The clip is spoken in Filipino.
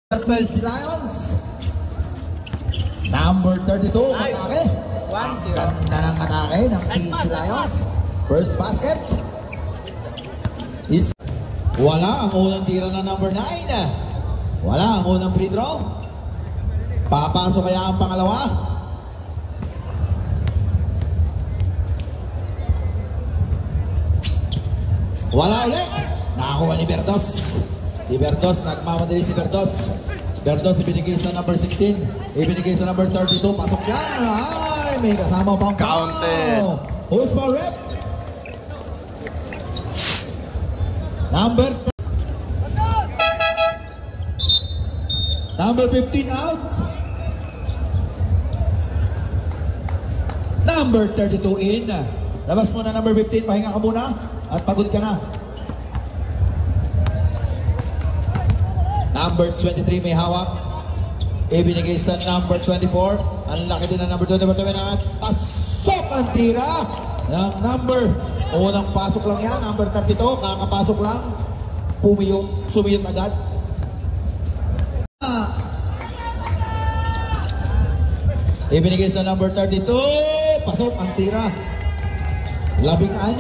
PC Lions. Number 32, atake. 1-0. Ganda ng atake ng PC Lions. First basket. Wala ang unang tira na number 9. Wala ang unang free throw. Papasok kaya ang pangalawa. Wala ulit. Nakakuha ni Bertos. Si Bertos, nagmamadali si Bertos. Bertos ibinigay sa number 16. Ibinigay sa number 32. Pasok yan. Ay, may kasama pang Counted. Who's for rep? Number 15 out. Number 32 in. Labas muna number 15. Pahinga ka muna. At pagod ka na. Number 23 may hawak. Ibinigay sa number 24. Ang laki din ng number 24. At pasok ang tira ng number. Unang pasok lang yan. Number 32. Kakapasok lang. Sumiyot agad. Ibinigay sa number 32. Pasok ang tira. 16.